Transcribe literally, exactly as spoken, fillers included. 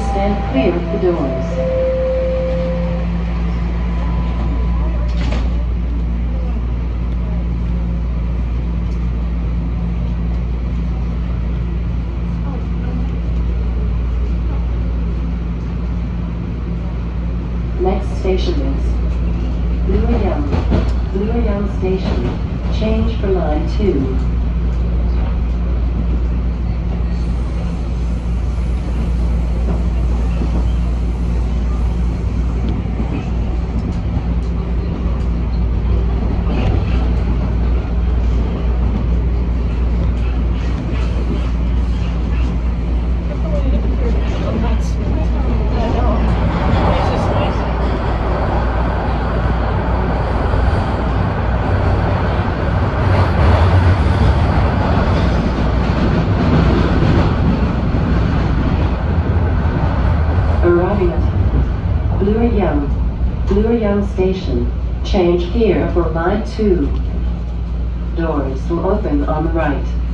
stand clear of the doors. Next station is Bloor Yonge. Bloor Yonge Station. Change for line two. Arriving at Bloor Yonge. Bloor Yonge Station. Change here for line two. Doors will open on the right.